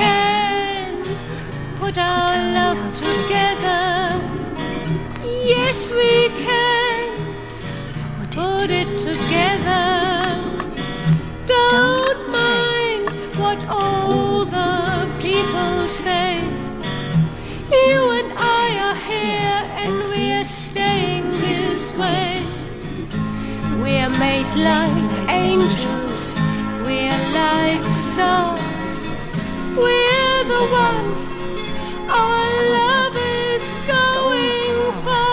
can put our love together. Yes, we can put it together. Don't mind what all the people say. You and I are here and we are staying this way. We are made like angels, we are like stars. We're the ones our love is going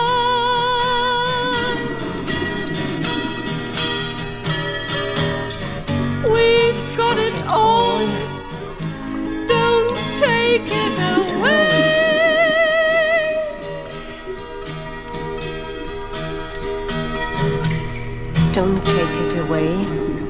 far. We've got it all, don't take it away. Don't take it away.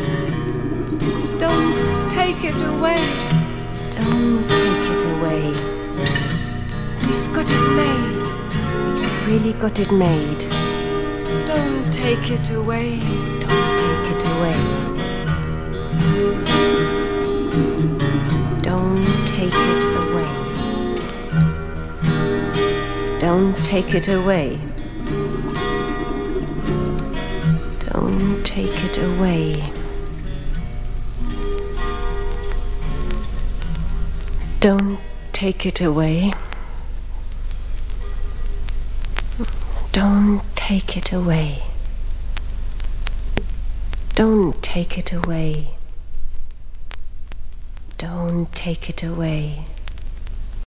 Don't take it away. Don't take it away. We've got it made. We've really got it made. Don't take it away. Don't take it away. Don't take it away. Don't take it away. Don't take it away. Don't take it away. Don't take it away. Don't take it away. Don't take it away.